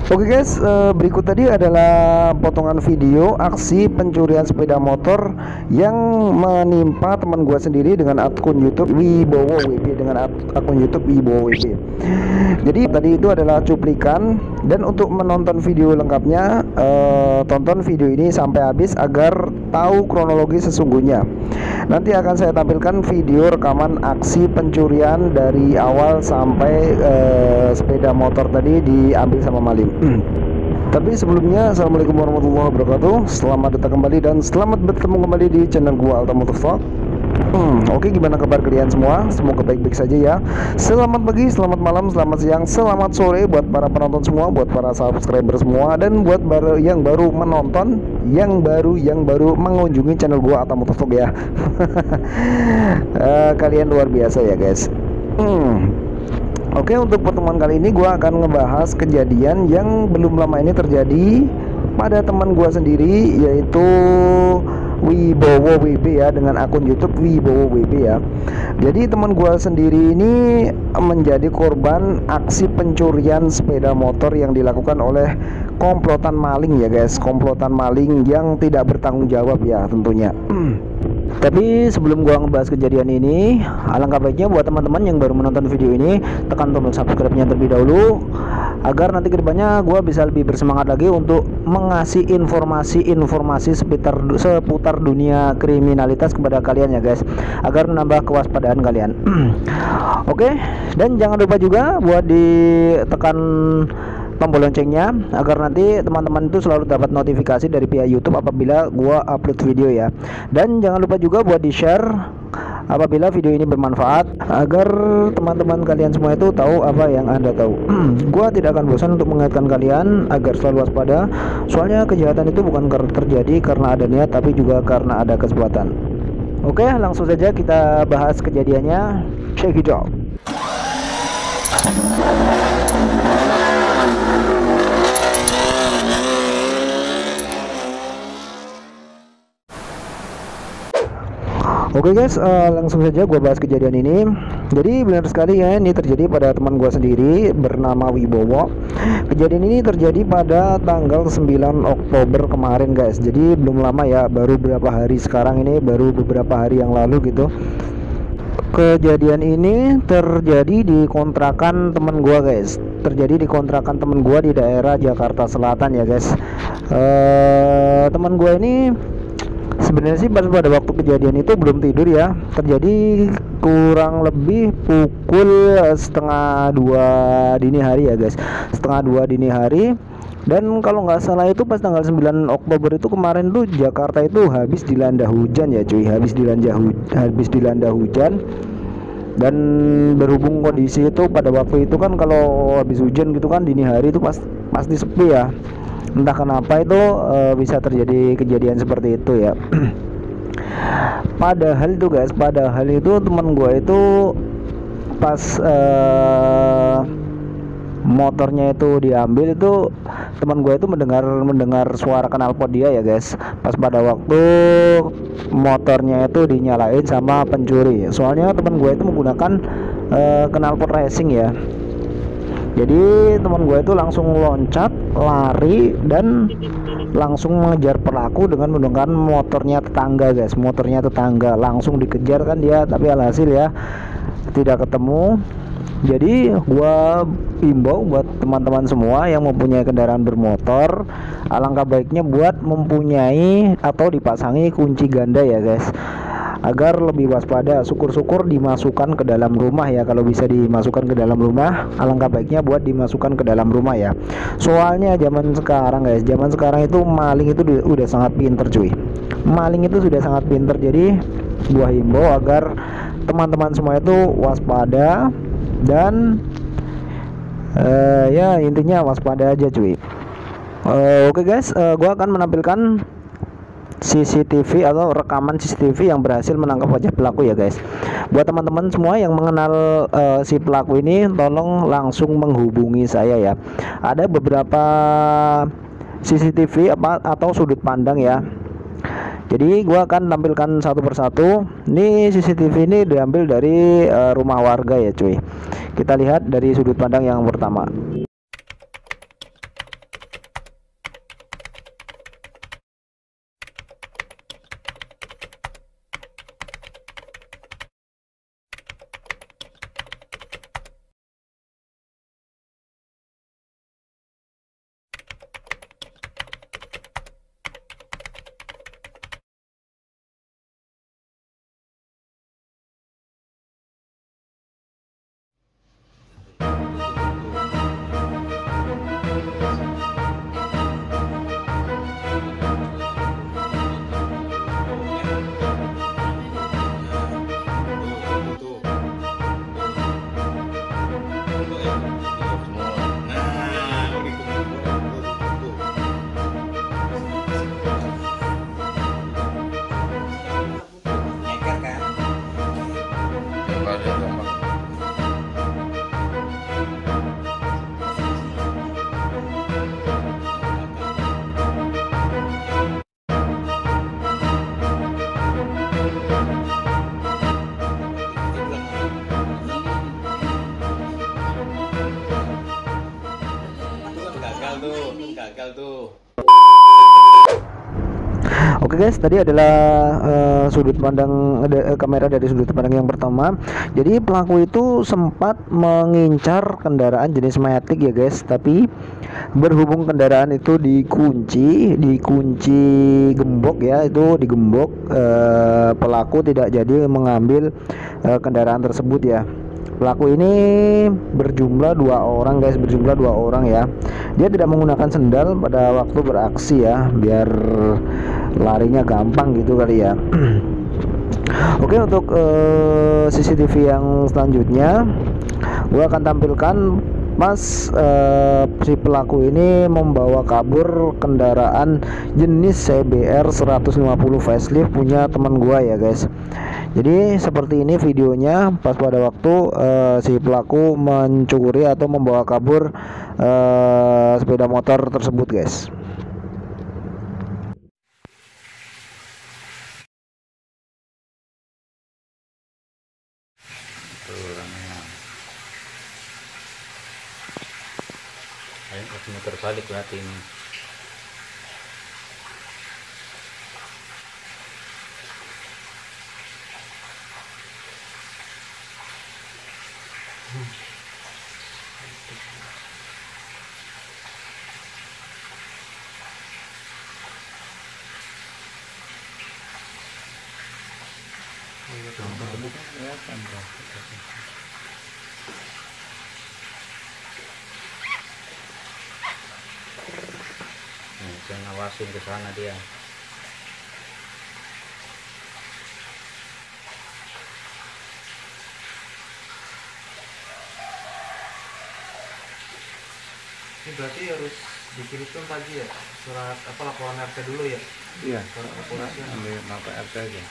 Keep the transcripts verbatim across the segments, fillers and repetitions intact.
Oke guys, eh, berikut tadi adalah potongan video aksi pencurian sepeda motor yang menimpa teman gua sendiri dengan akun YouTube Wibowo W B dengan akun YouTube Wibowo W B. Jadi tadi itu adalah cuplikan, dan untuk menonton video lengkapnya eh, tonton video ini sampai habis agar tahu kronologi sesungguhnya. Nanti akan saya tampilkan video rekaman aksi pencurian dari awal sampai eh, sepeda motor tadi diambil sama maling. Tapi sebelumnya, assalamualaikum warahmatullahi wabarakatuh. Selamat datang kembali dan selamat bertemu kembali di channel gua Alta Motovlog. Hmm, Oke, okay, gimana kabar kalian semua? Semoga baik-baik saja ya. Selamat pagi, selamat malam, selamat siang, selamat sore buat para penonton semua, buat para subscriber semua, dan buat baru yang baru menonton, yang baru yang baru mengunjungi channel gua Alta Motovlog ya. uh, Kalian luar biasa ya guys. Hmm. Oke, untuk pertemuan kali ini gue akan ngebahas kejadian yang belum lama ini terjadi pada teman gue sendiri, yaitu Wibowo W B ya, dengan akun YouTube Wibowo W B ya. Jadi teman gue sendiri ini menjadi korban aksi pencurian sepeda motor yang dilakukan oleh komplotan maling ya guys, komplotan maling yang tidak bertanggung jawab ya tentunya. Tapi sebelum gua ngebahas kejadian ini, alangkah baiknya buat teman-teman yang baru menonton video ini tekan tombol subscribe-nya terlebih dahulu, agar nanti kedepannya gua bisa lebih bersemangat lagi untuk mengasih informasi-informasi seputar seputar dunia kriminalitas kepada kalian ya guys, agar menambah kewaspadaan kalian. Oke, dan jangan lupa juga buat ditekan tombol loncengnya agar nanti teman-teman itu selalu dapat notifikasi dari pihak YouTube apabila gua upload video ya. Dan jangan lupa juga buat di-share apabila video ini bermanfaat, agar teman-teman kalian semua itu tahu apa yang Anda tahu. Gua tidak akan bosan untuk mengingatkan kalian agar selalu waspada, soalnya kejahatan itu bukan terjadi karena ada niat, tapi juga karena ada kesempatan. Oke, langsung saja kita bahas kejadiannya. Check it out. Oke guys, uh, langsung saja gue bahas kejadian ini. Jadi benar sekali ya, ini terjadi pada teman gue sendiri bernama Wibowo. Kejadian ini terjadi pada tanggal sembilan Oktober kemarin guys. Jadi belum lama ya, baru beberapa hari sekarang ini, baru beberapa hari yang lalu gitu. Kejadian ini terjadi di kontrakan temen gua guys. Terjadi di kontrakan temen gua di daerah Jakarta Selatan ya guys. Uh, teman gua ini sebenarnya sih pada waktu kejadian itu belum tidur ya. Terjadi kurang lebih pukul setengah dua dini hari ya guys. Setengah dua dini hari. Dan kalau nggak salah itu pas tanggal sembilan Oktober itu kemarin tuh Jakarta itu habis dilanda hujan ya cuy, habis dilanda hu habis dilanda hujan. Dan berhubung kondisi itu pada waktu itu kan kalau habis hujan gitu kan dini hari itu pas pasti sepi ya. Entah kenapa itu e, bisa terjadi kejadian seperti itu ya. Padahal itu guys, padahal itu teman gue itu pas e, motornya itu diambil itu, teman gue itu mendengar mendengar suara knalpot dia ya guys, pas pada waktu motornya itu dinyalain sama pencuri. Soalnya teman gue itu menggunakan uh, knalpot racing ya. Jadi teman gue itu langsung loncat, lari, dan langsung mengejar pelaku dengan menggunakan motornya tetangga guys, motornya tetangga langsung dikejar kan dia, tapi alhasil ya tidak ketemu. Jadi gua imbau buat teman-teman semua yang mempunyai kendaraan bermotor, alangkah baiknya buat mempunyai atau dipasangi kunci ganda ya guys, agar lebih waspada. Syukur-syukur dimasukkan ke dalam rumah ya, kalau bisa dimasukkan ke dalam rumah, alangkah baiknya buat dimasukkan ke dalam rumah ya. Soalnya zaman sekarang guys, zaman sekarang itu maling itu udah sangat pinter cuy. Maling itu sudah sangat pinter. Jadi gua himbau agar teman-teman semua itu waspada. Dan uh, ya intinya waspada aja cuy. uh, Oke okay guys, uh, gue akan menampilkan C C T V atau rekaman C C T V yang berhasil menangkap wajah pelaku ya guys. Buat teman-teman semua yang mengenal uh, si pelaku ini, tolong langsung menghubungi saya ya. Ada beberapa C C T V apa atau sudut pandang ya. Jadi gua akan tampilkan satu persatu. Ini C C T V ini diambil dari uh, rumah warga ya cuy. Kita lihat dari sudut pandang yang pertama. guys, tadi adalah uh, sudut pandang uh, kamera dari sudut pandang yang pertama. Jadi pelaku itu sempat mengincar kendaraan jenis matic ya guys, tapi berhubung kendaraan itu dikunci, dikunci gembok ya, itu digembok, uh, pelaku tidak jadi mengambil uh, kendaraan tersebut ya. Pelaku ini berjumlah dua orang guys, berjumlah dua orang ya. Dia tidak menggunakan sendal pada waktu beraksi ya, biar larinya gampang gitu kali ya. Oke, untuk uh, C C T V yang selanjutnya gua akan tampilkan pas uh, si pelaku ini membawa kabur kendaraan jenis C B R seratus lima puluh facelift punya teman gua ya guys. Jadi seperti ini videonya pas pada waktu uh, si pelaku mencuri atau membawa kabur uh, sepeda motor tersebut guys. Ayo harus muter balik berarti ini. Nih, saya ngawasin ke sana dia. Ini berarti harus dikirimkan pagi ya, surat apa laporan R T dulu ya? Iya, surat kepolisian. ambil lapor R T aja.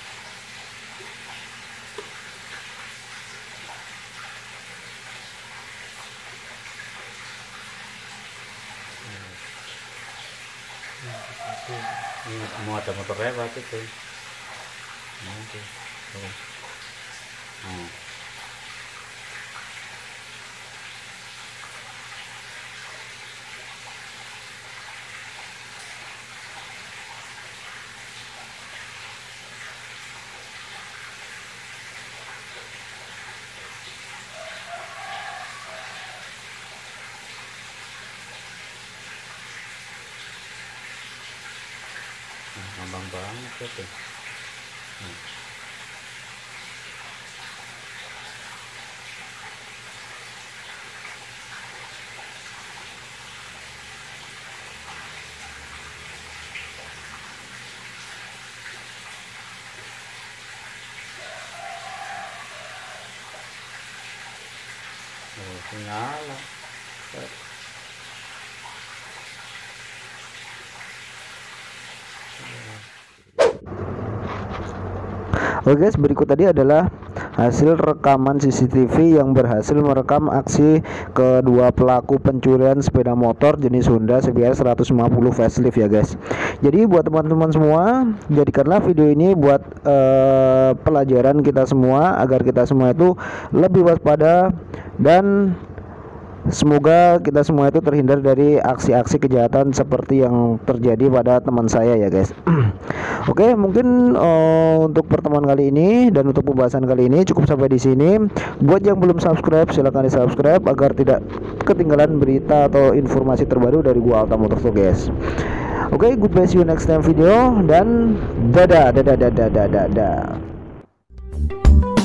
Ini mau ada motor lewat itu. Oke. Tuh. Nah. Gampang banget itu. Nah. Oh, nyala. Oke guys, berikut tadi adalah hasil rekaman C C T V yang berhasil merekam aksi kedua pelaku pencurian sepeda motor jenis Honda C B R seratus lima puluh facelift ya guys. Jadi buat teman-teman semua, jadikanlah video ini buat uh, pelajaran kita semua agar kita semua itu lebih waspada, dan semoga kita semua itu terhindar dari aksi-aksi kejahatan seperti yang terjadi pada teman saya ya guys. Oke, mungkin uh, untuk pertemuan kali ini dan untuk pembahasan kali ini cukup sampai di sini. Buat yang belum subscribe, silahkan di subscribe agar tidak ketinggalan berita atau informasi terbaru dari gua Alta Motor Vlog guys. Oke, goodbye, see you next time video, dan dadah dadah dadah dadah dadah.